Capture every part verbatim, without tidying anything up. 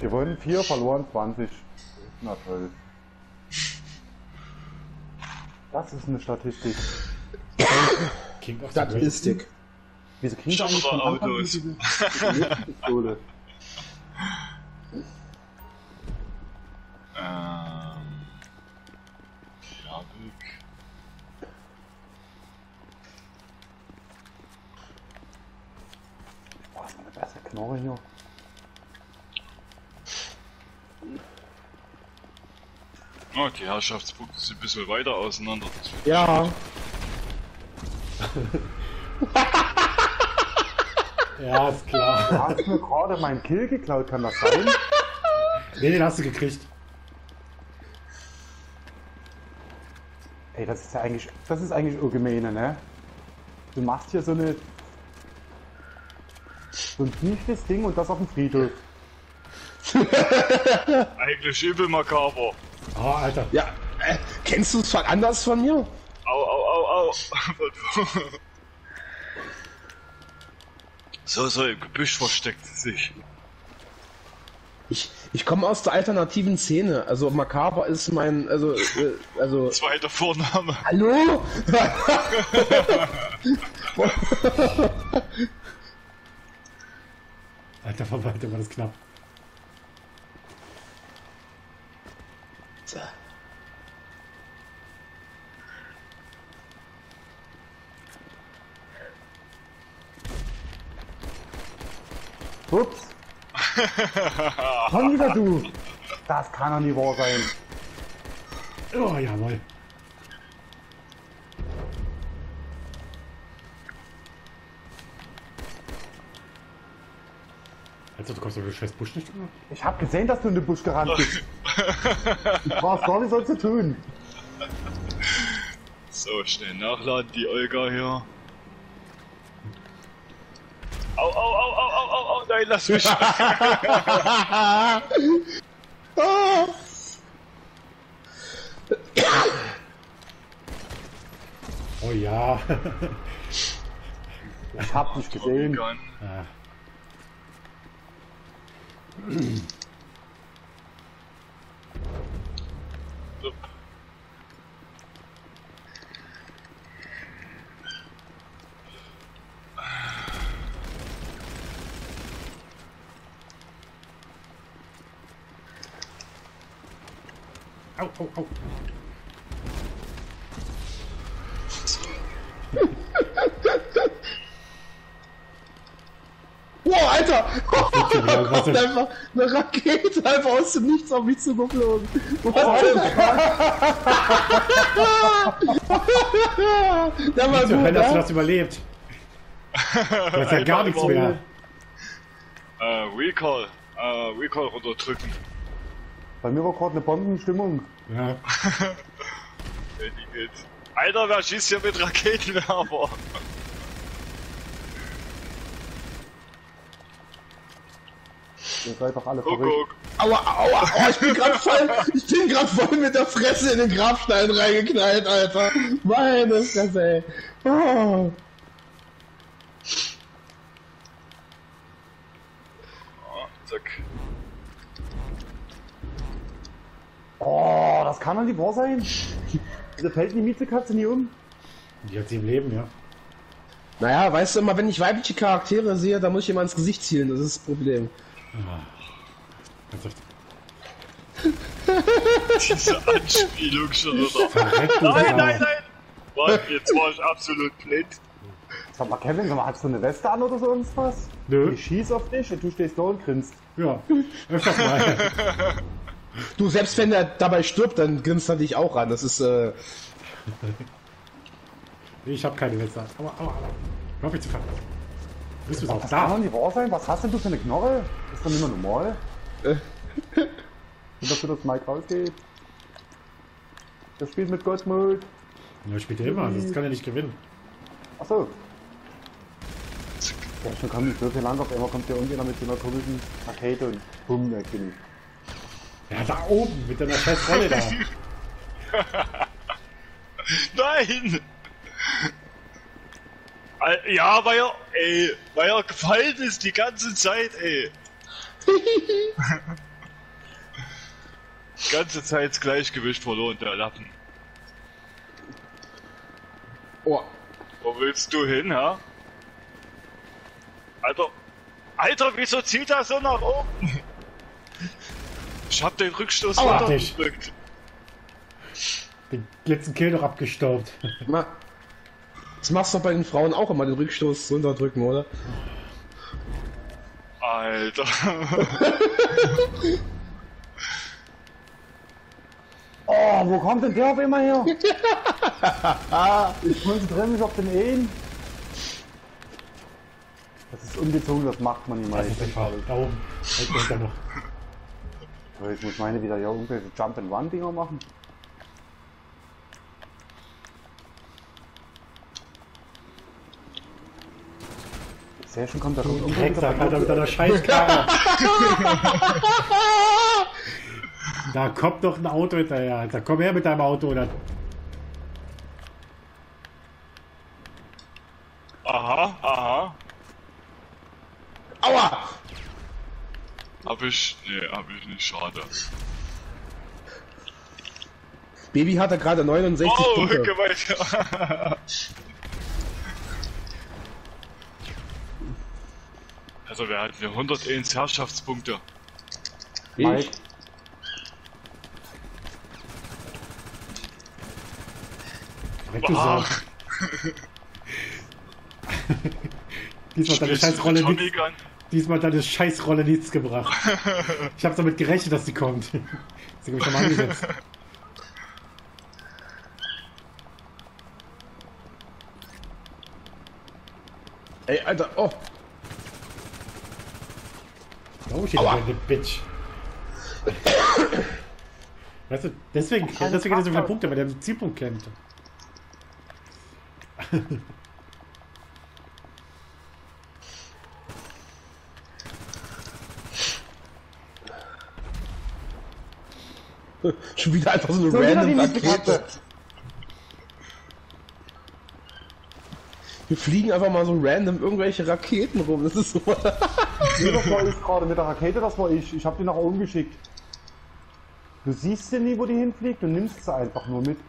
Gewonnen vier, verloren zwanzig. Na toll. Das ist eine Statistik. King of Statistik. Wieso kriegen wir eigentlich von Anfang an diese, diese Pistole? Ähm... Jabik... Boah, ist eine bessere Knorre hier. Oh, die Herrschaftspunkte sind ein bisschen weiter auseinander. Ja. Ja, ist klar. Du hast mir gerade meinen Kill geklaut, kann das sein? Ne, den hast du gekriegt. Ey, das ist ja eigentlich, das ist eigentlich urgemeine, ne? Du machst hier so eine, so ein kniefliges Ding und das auf dem Friedhof. Eigentlich übel makaber. Oh, Alter. Ja, äh, kennst du es von anders von mir? Au, au, au, au. So, so im Gebüsch versteckt sie sich. Ich, ich komme aus der alternativen Szene. Also Makaber ist mein, also, äh, also. Zweiter Vorname. Hallo? Alter Verwalter, war das knapp. So. Ups. Schon wieder du. Das kann doch nie wahr sein. Oh, jawohl. Also, du kommst doch den scheiß Busch nicht über? Ich hab gesehen, dass du in den Busch gerannt bist. Ich weiß gar nicht, was zu tun. So, schnell nachladen, die Olga hier. Au, au, au, au, au, au, au, nein, lass mich. Oh ja. Ich hab dich gesehen. Ja. So. Au, au, au. Wow, Alter! Ja, was ist- Einfach eine Rakete einfach aus dem Nichts auf mich zugeflogen. Was Der war Wieso gut, hast du ne? das überlebt? Du hast ja gar nichts mehr. Äh, Recall. Äh, Recall runterdrücken. Bei mir war gerade eine Bombenstimmung. Ja. Okay, die geht. Alter, wer schießt hier mit Raketenwerfer? Ihr seid doch alle verrückt. Kuckuck. Aua, aua, aua, ich bin grad voll, ich bin grad voll mit der Fresse in den Grabstein reingeknallt, Alter. Meine Fresse, ey. Oh. Oh, zack. Oh, das kann doch nicht wahr sein. Wieso fällt die Miezekatze nie um? Die hat sie im Leben, ja. Naja, weißt du immer, wenn ich weibliche Charaktere sehe, dann muss ich immer ins Gesicht zielen, das ist das Problem. Ganz echt. Diese Anspielung schon wieder. Verreck, du Nein, Sau. nein, nein! Warte, jetzt war ich absolut blind. Sag mal, Kevin, sag mal, hast du eine Weste an oder so irgendwas? Nö. Ich schieß auf dich und du stehst da und grinst. Ja, öfters mal. Du, selbst wenn er dabei stirbt, dann grinst er dich auch an, das ist, äh... Ich hab keine Weste. Aua, aua, aua. Hör mich zu fangen. Bist du Sag, auch das kann doch da? nicht wahr sein. Was hast denn du für eine Knorre? Ist doch nicht mehr normal. Äh. Und dafür, dass Mike rausgeht. Das spielt mit Gottmut. Ja, spielt er immer, das kann er nicht gewinnen. Achso. Ja, schon kam nicht so viel lang auf einmal kommt der irgendjemand mit so einer komischen Rakete und bumm, er killt. Ja, da oben, mit deiner scheiß Rolle da. Nein! Al- Ja, weil er, ey, weil er gefallen ist die ganze Zeit, ey. Ganze Zeit das Gleichgewicht verloren, der Lappen. Oh. Wo willst du hin, ha? Alter, Alter, wieso zieht er so nach oben? Ich hab den Rückstoß Aua, runtergedrückt. Den letzten Kill noch abgestaubt. Ma- Das machst du doch bei den Frauen auch immer, den Rückstoß runterdrücken, oder? Alter. Oh, wo kommt denn der auf immer her? Ich konzentriere mich auf den Ehen. Das ist ungezogen, das macht man nicht mal. Das ist nicht wahr. Da oben. Da kommt er noch. So, jetzt muss meine wieder ja irgendwelche Jump-and-Run-Dinger machen. Ich sehe schon, kommt da schon Drecksack, Alter, mit deiner Scheißkarre. Da kommt doch ein Auto hinterher, Alter. Komm her mit deinem Auto, oder? Aha, aha. Aua! Hab ich. Nee, hab ich nicht, schade. Baby hatte gerade neunundsechzig Oh, Punkte. Gewalt. Also, wir hatten hier hunderteins Herrschaftspunkte. Mike, Ich? Direkt du Sau. Ach, Diesmal hat deine spielst du Scheißrolle Tommy nichts. Gun? Diesmal hat deine Scheißrolle nichts gebracht. Ich hab damit gerechnet, dass sie kommt. Sie mich schon mal angesetzt. Ey, Alter, oh. Oh, steht Aua. da eine Bitch. Weißt du, deswegen, deswegen hat er so viele Punkte, weil der im Zielpunkt kämpft. Schon wieder einfach so eine Schon wieder random die Rakete. Rakete. Wir fliegen einfach mal so random irgendwelche Raketen rum. Das ist so. Nee, das war ich gerade mit der Rakete, das war ich. Ich hab die nach oben geschickt. Du siehst sie nie, wo die hinfliegt, du nimmst sie einfach nur mit.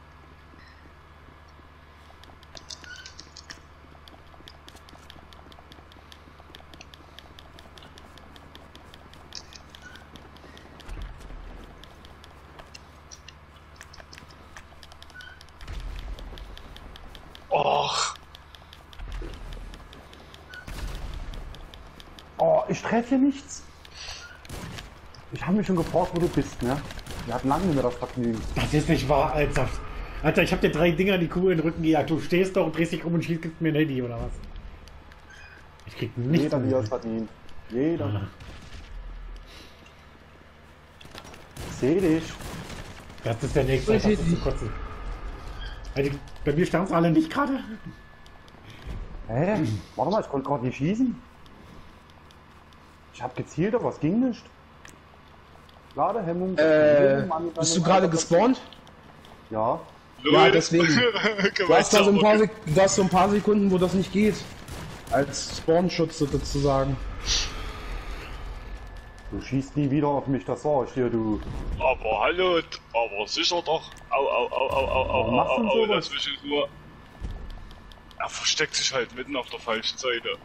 Och, Oh, ich treffe hier nichts. Ich habe mich schon gefragt, wo du bist, ne? Wir hatten lange nicht mehr das Vergnügen. Das ist nicht wahr, Alter. Alter, ich hab dir drei Dinger in die Kuh in den Rücken gejagt. Du stehst doch und drehst dich um und schießt gibst mir ein Handy, oder was? Ich krieg nichts. Jeder, wie er es mit. verdient. Jeder. Ich seh dich. Das ist der nächste. Das ist zu kotzen. Also, bei mir standen alle nicht gerade. Hä? Warte mal, ich konnte gerade nicht schießen. Ich hab gezielt, aber es ging nicht. Ladehemmung. Äh, bist du gerade gespawnt? Ja. Ja, deswegen. Du hast, da so ein paar Gewalt. Sek- du hast so ein paar Sekunden, wo das nicht geht. Als Spawnschutz sozusagen. Du schießt nie wieder auf mich, das sag ich dir, du. Aber hallo, aber sicher doch. Au, au, au, au, au, au, Warum machst au, du au, sowas? lass mich in Ruhe. Er versteckt sich halt mitten auf der falschen Seite.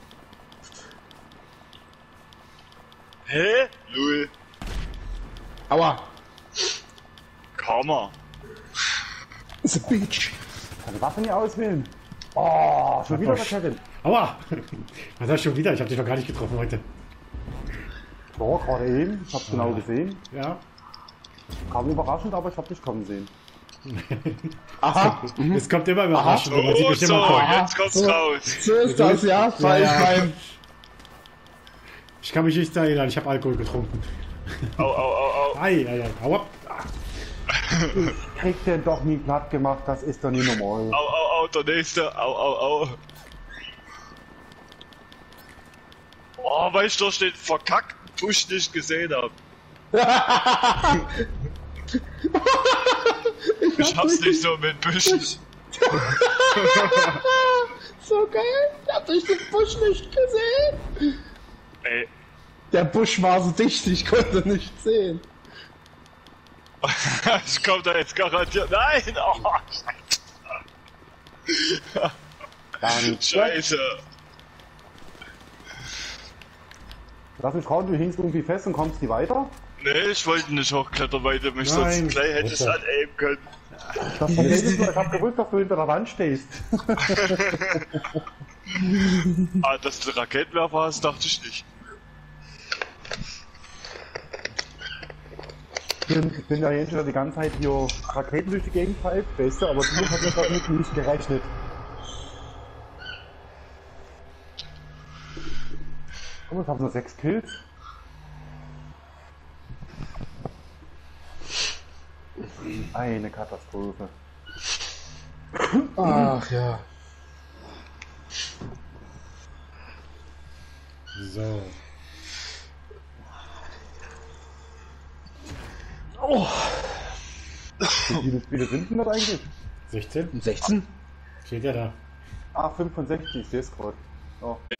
Hä? Lul. Aua. Karma. It's a bitch. Kann die Waffe nicht auswählen. Oh, schon wieder Rakete. Aua! Was hast du schon wieder? Ich hab dich noch gar nicht getroffen heute. Ja, gerade eben. Ich hab's genau gesehen. Ja? Kam überraschend, aber ich hab dich kommen sehen. Aha. Es kommt immer überraschend, man sieht Oh, mich so, immer kommen. jetzt kommt's So. raus. So ist das, ja. Weil Ja, ja. ich mein, Ich kann mich nicht erinnern, ich habe Alkohol getrunken. Au, au, au, au. Ei, ei, ei. Aua. Kriegt den doch nie platt gemacht, das ist doch nie normal. Au, au, au, der nächste. Au, au, au. Oh, weil ich doch den verkackten Push nicht gesehen hab. Ich hab's nicht so mit Büschen. so geil. Ich hab durch den Busch nicht gesehen. Ey, Der Busch war so dicht, ich konnte nicht sehen. Ich komm da jetzt garantiert. Nein! Oh, Dann, Scheiße! lass mich rauen, du hingst irgendwie fest und kommst die weiter. Nee, ich wollte nicht hochklettern, weil du mich Nein. sonst gleich hättest Bitte. anaimen können. Das Problem ist nur, ich hab gewusst, dass du hinter der Wand stehst. Ah, dass du Raketenwerfer hast, dachte ich nicht. Stimmt, ich bin ja jetzt schon die ganze Zeit hier Raketen durch die Gegend pfeift, weißt du, aber du hast ja damit nicht gerechnet. Guck mal, ich hab nur sechs Kills. Eine Katastrophe. Ach ja. So. Oh. Wie viele Spiele sind denn das eigentlich? sechzehn? sechzehn? Steht ja da. Ah, fünfundsechzig, ich seh's gerade. Oh.